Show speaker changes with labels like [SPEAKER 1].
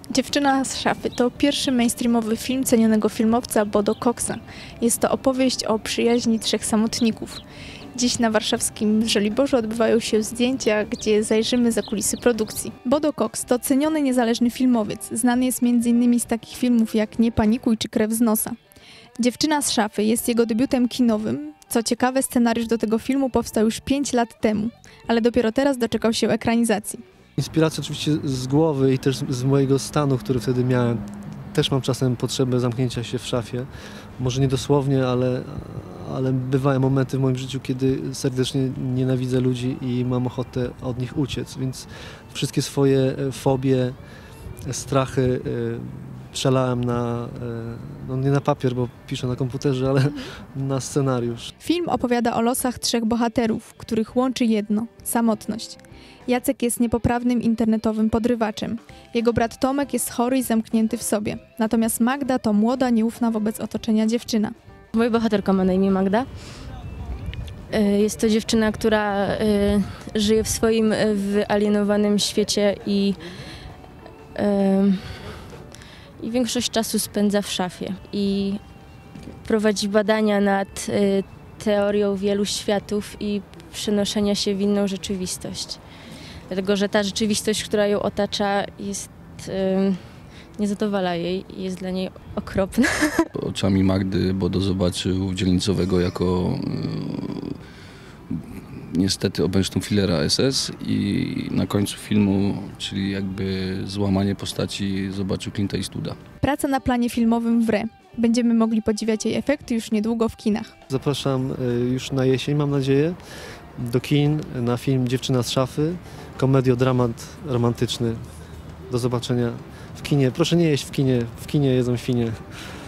[SPEAKER 1] Dziewczyna z szafy to pierwszy mainstreamowy film cenionego filmowca Bodo Coxa. Jest to opowieść o przyjaźni trzech samotników. Dziś na warszawskim Żoliborzu odbywają się zdjęcia, gdzie zajrzymy za kulisy produkcji. Bodo Cox to ceniony niezależny filmowiec. Znany jest m.in. z takich filmów jak Nie panikuj czy Krew z nosa. Dziewczyna z szafy jest jego debiutem kinowym. Co ciekawe, scenariusz do tego filmu powstał już 5 lat temu, ale dopiero teraz doczekał się ekranizacji.
[SPEAKER 2] Inspiracja oczywiście z głowy i też z mojego stanu, który wtedy miałem. Też mam czasem potrzebę zamknięcia się w szafie. Może nie dosłownie, ale bywają momenty w moim życiu, kiedy serdecznie nienawidzę ludzi i mam ochotę od nich uciec. Więc wszystkie swoje fobie, strachy przelałem no nie na papier, bo piszę na komputerze, ale na scenariusz.
[SPEAKER 1] Film opowiada o losach trzech bohaterów, których łączy jedno – samotność. Jacek jest niepoprawnym internetowym podrywaczem. Jego brat Tomek jest chory i zamknięty w sobie. Natomiast Magda to młoda, nieufna wobec otoczenia dziewczyna.
[SPEAKER 3] Moja bohaterka ma na imię Magda. Jest to dziewczyna, która żyje w swoim wyalienowanym świecie i większość czasu spędza w szafie. I prowadzi badania nad teorią wielu światów i przenoszenia się w inną rzeczywistość. Dlatego, że ta rzeczywistość, która ją otacza, nie zadowala jej i jest dla niej okropna.
[SPEAKER 4] Oczami Magdy Bodo zobaczył dzielnicowego jako niestety obęczną filera SS i na końcu filmu, czyli jakby złamanie postaci, zobaczył Clint'a Eastwooda.
[SPEAKER 1] Praca na planie filmowym wre. Będziemy mogli podziwiać jej efekty już niedługo w kinach.
[SPEAKER 2] Zapraszam już na jesień, mam nadzieję, do kin na film Dziewczyna z szafy, komediodramat romantyczny. Do zobaczenia w kinie. Proszę nie jeść w kinie jedzą świnie.